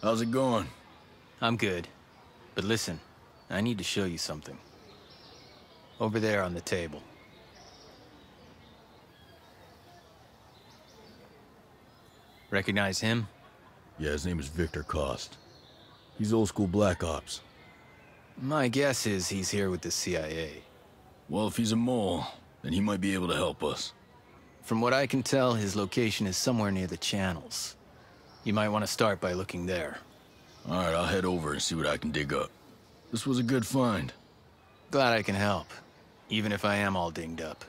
How's it going? I'm good. But listen, I need to show you something. Over there on the table. Recognize him? Yeah, his name is Victor Cost. He's old school Black Ops. My guess is he's here with the CIA. Well, if he's a mole, then he might be able to help us. From what I can tell, his location is somewhere near the channels. You might want to start by looking there. Alright, I'll head over and see what I can dig up. This was a good find. Glad I can help, even if I am all dinged up.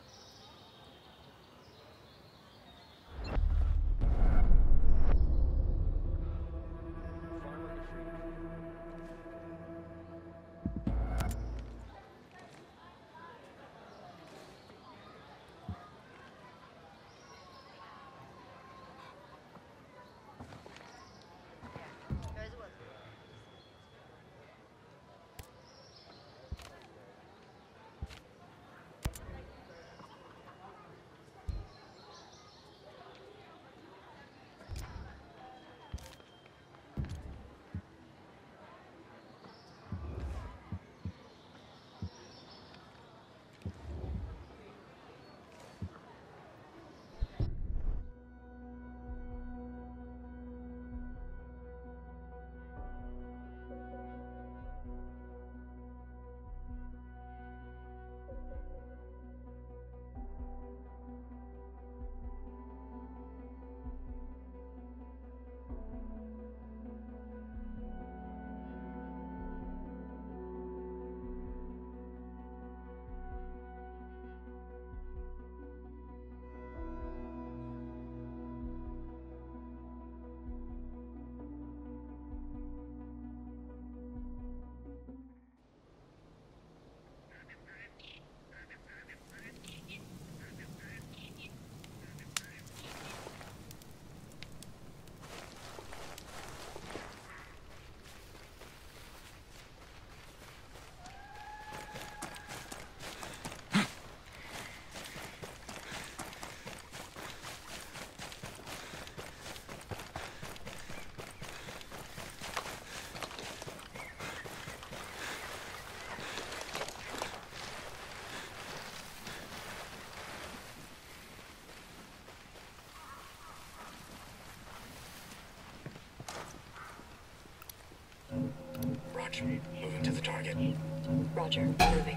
Roger, moving to the target. Roger, moving.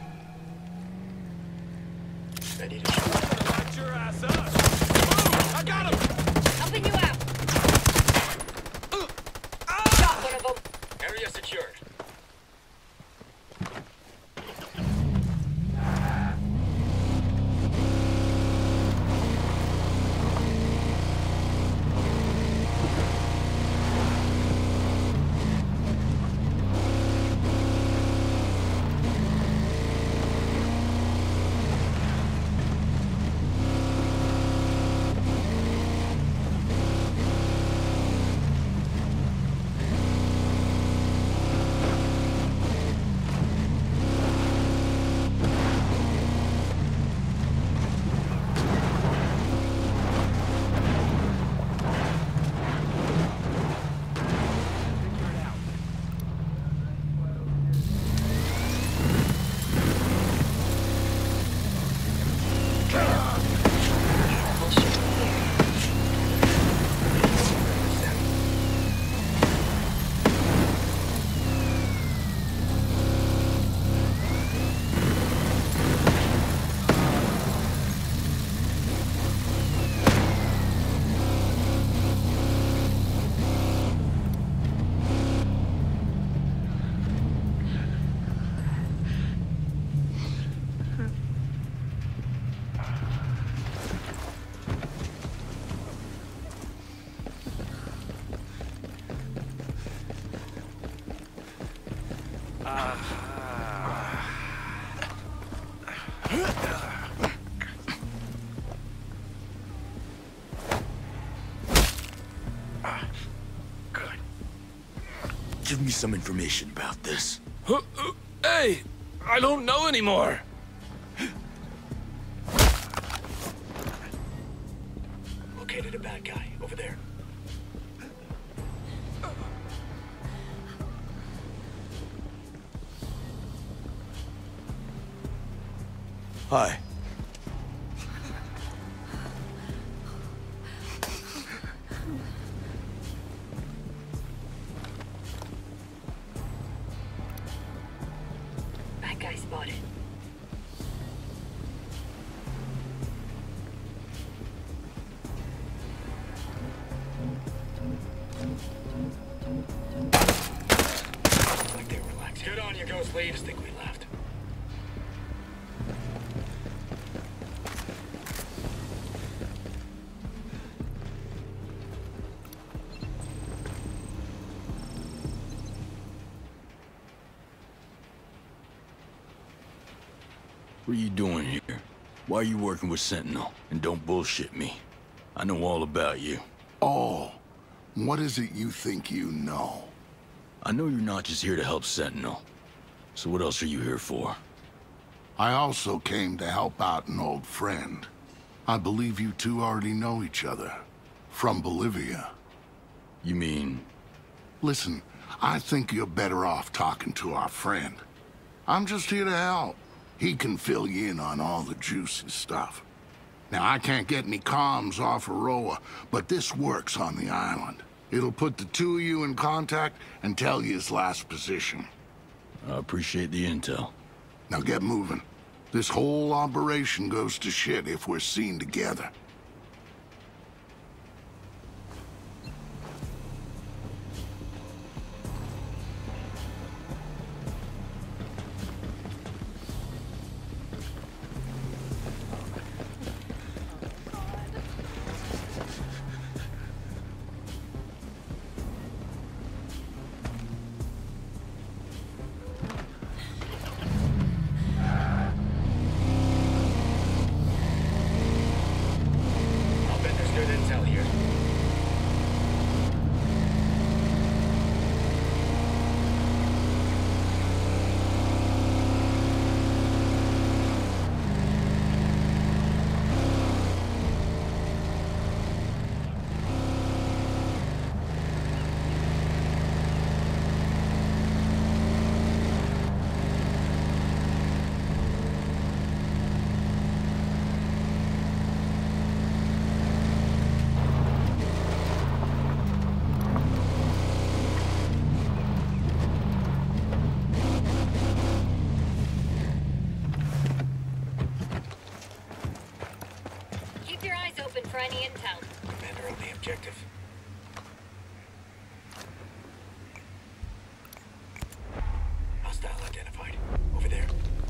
Ready to shoot. Watch your ass up! Move! I got him! Helping you out! Got one of them! Area secured. Give me some information about this. Hey! I don't know anymore! Located a bad guy over there. Hi. Bad guy spotted. Like they relaxed. Good on you, Ghost Lead. Just think we left. What are you doing here? Why are you working with Sentinel? And don't bullshit me. I know all about you. Oh, what is it you think you know? I know you're not just here to help Sentinel. So what else are you here for? I also came to help out an old friend. I believe you two already know each other. From Bolivia. You mean... Listen, I think you're better off talking to our friend. I'm just here to help. He can fill you in on all the juicy stuff. Now, I can't get any comms off Aroa, but this works on the island. It'll put the two of you in contact and tell you his last position. I appreciate the intel. Now get moving. This whole operation goes to shit if we're seen together. I'll bet there's good intel here. Keep your eyes open for any intel. Commander on the objective. Hostile identified. Over there.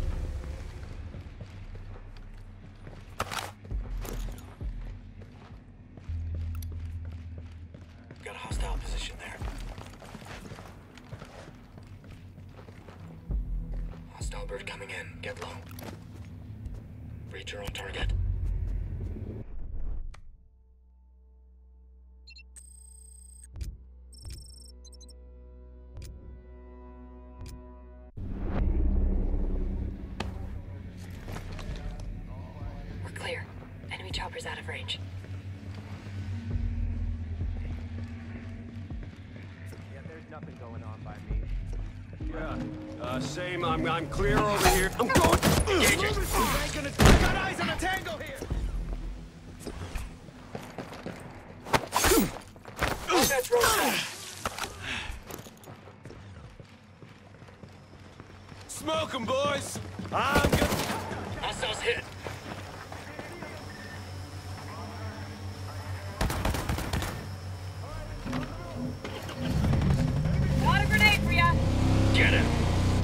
Got a hostile position there. Hostile bird coming in. Get low. Reach your own target. We're clear. Enemy chopper's out of range. Yeah, there's nothing going on by me. Yeah, same. I'm clear over here. I'm going. Engaging. I got eyes on a tango here. That's road. Smoke 'em, boys! I'm good. Hostiles hit. Got a grenade for ya! Get him.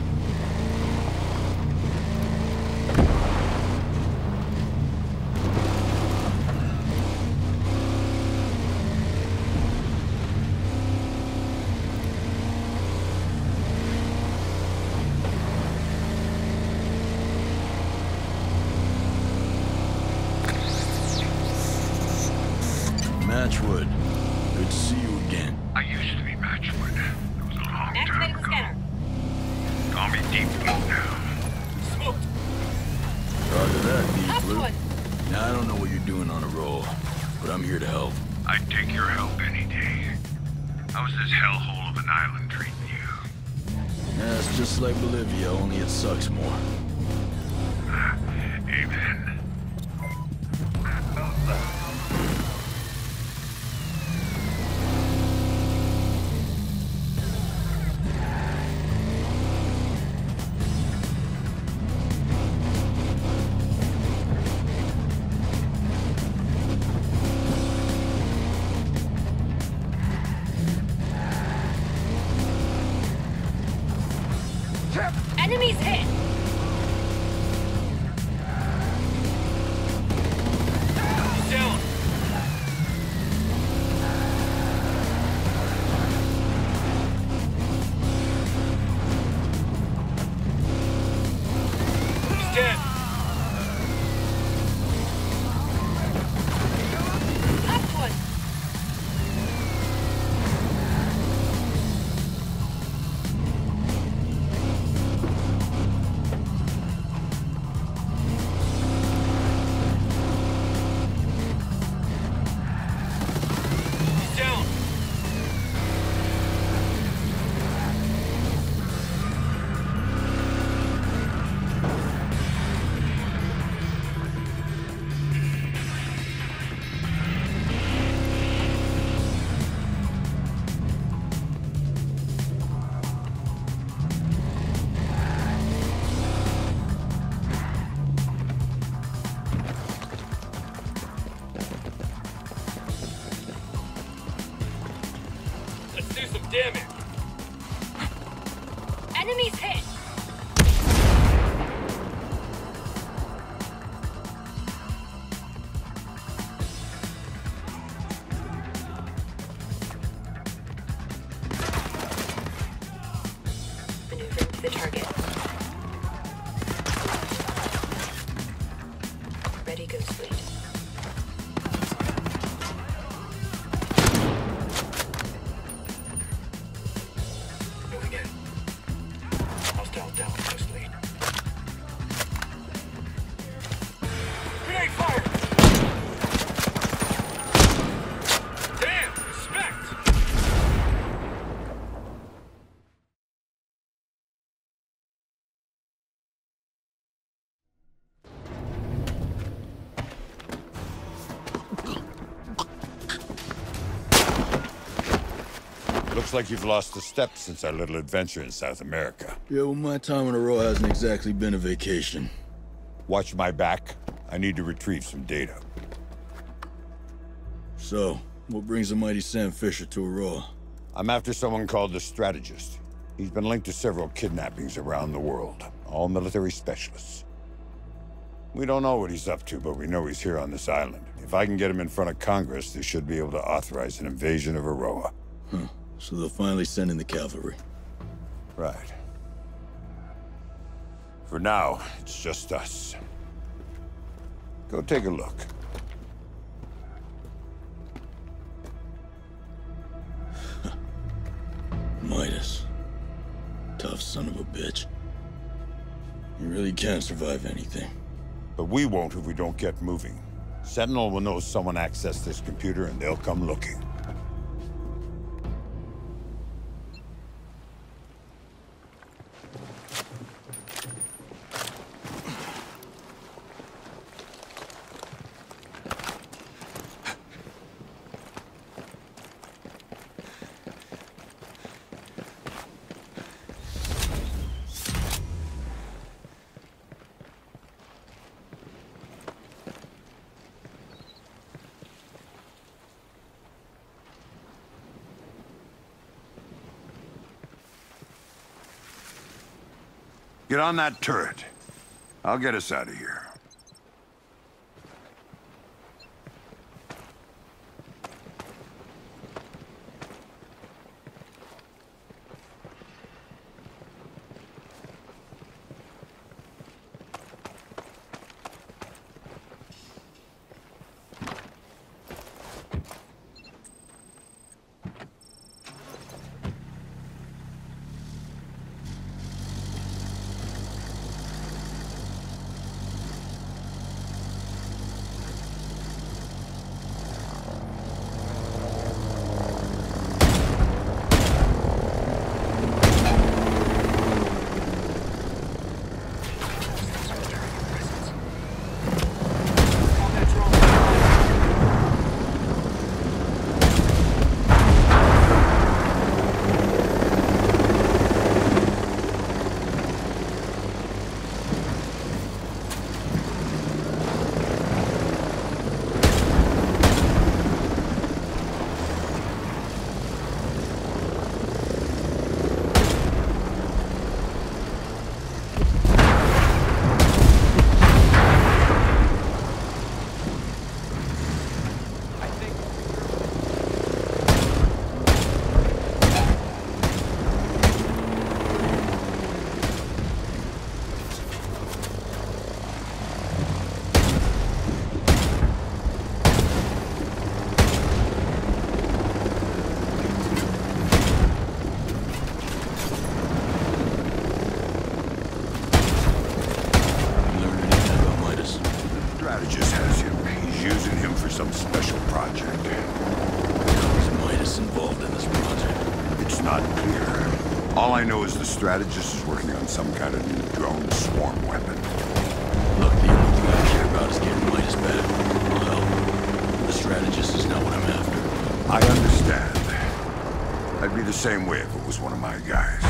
Matchwood. Good to see you again. I used to be Matchwood. It was a long time Activating the ago. scanner. Call me Deep Blue now. Smoked. Roger that, Deep Up Blue. one. Now, I don't know what you're doing on a roll, but I'm here to help. I'd take your help any day. How's this hellhole of an island treating you? Yeah, it's just like Bolivia, only it sucks more. Amen Enemies hit! He's down. He's dead. Left one! He's down. Let's do some damage. Enemies hit! Maneuvering to the target. Ready, Ghost Fleet. Moving in. Hostile down, Ghost Lead. Grenade fire! Damn! Respect! Looks like you've lost a step since our little adventure in South America. Yeah, well, my time on the road hasn't exactly been a vacation. Watch my back. I need to retrieve some data. So, what brings the mighty Sam Fisher to Aroa? I'm after someone called the Strategist. He's been linked to several kidnappings around the world, all military specialists. We don't know what he's up to, but we know he's here on this island. If I can get him in front of Congress, they should be able to authorize an invasion of Aroa. Huh. So they'll finally send in the cavalry. Right. For now, it's just us. Go take a look. Midas. Tough son of a bitch. You really can't survive anything. But we won't if we don't get moving. Sentinel will know someone accessed this computer and they'll come looking. Get on that turret. I'll get us out of here. some special project. Is Midas involved in this project? It's not clear. All I know is the strategist is working on some kind of new drone swarm weapon. Look, the only thing I care about is getting Midas back. Well, the strategist is not what I'm after. I understand. I'd be the same way if it was one of my guys.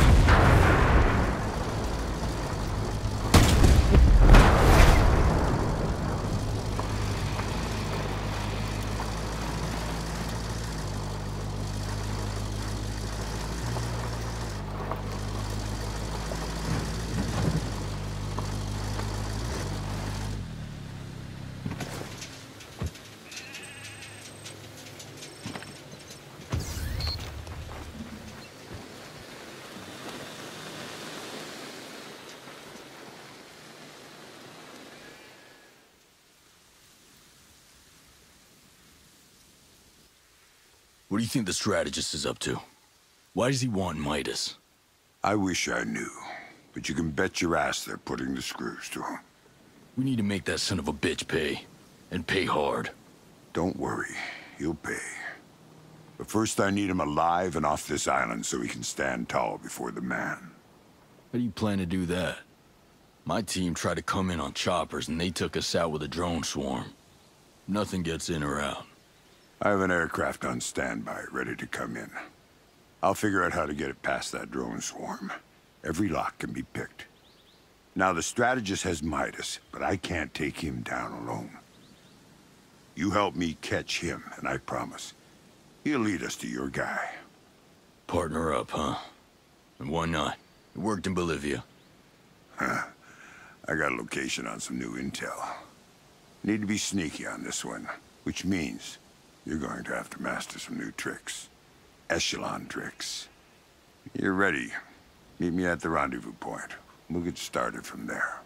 What do you think the strategist is up to? Why does he want Midas? I wish I knew, but you can bet your ass they're putting the screws to him. We need to make that son of a bitch pay. And pay hard. Don't worry, he'll pay. But first I need him alive and off this island so he can stand tall before the man. How do you plan to do that? My team tried to come in on choppers and they took us out with a drone swarm. Nothing gets in or out. I have an aircraft on standby, ready to come in. I'll figure out how to get it past that drone swarm. Every lock can be picked. Now, the strategist has Midas, but I can't take him down alone. You help me catch him, and I promise, he'll lead us to your guy. Partner up, huh? And why not? It worked in Bolivia. Huh. I got a location on some new intel. Need to be sneaky on this one, which means you're going to have to master some new tricks. Echelon tricks. You're ready. Meet me at the rendezvous point. We'll get started from there.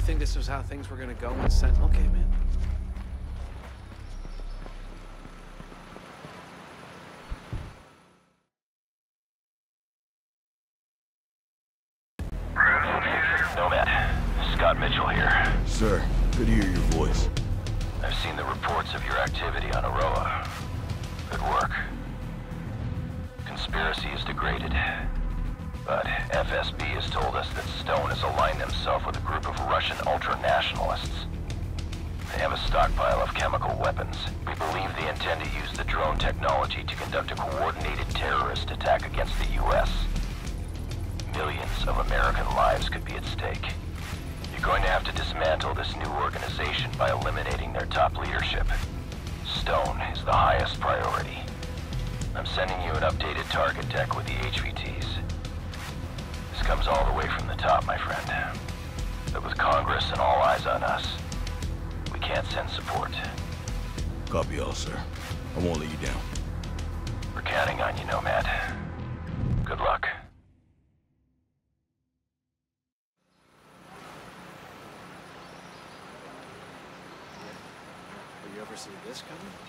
think this was how things were gonna go when Sentinel came in? Nomad, Scott Mitchell here. Sir, good to hear your voice. I've seen the reports of your activity on Aroa. Good work. Conspiracy is degraded. But FSB has told us that Stone has aligned himself with a group of Russian ultra-nationalists. They have a stockpile of chemical weapons. We believe they intend to use the drone technology to conduct a coordinated terrorist attack against the U.S. Millions of American lives could be at stake. You're going to have to dismantle this new organization by eliminating their top leadership. Stone is the highest priority. I'm sending you an updated target deck with the HVTs. This comes all the way from the top, my friend. But with Congress and all eyes on us, we can't send support. Copy all, sir. I won't let you down. We're counting on you, Nomad. Good luck. Did you ever see this coming?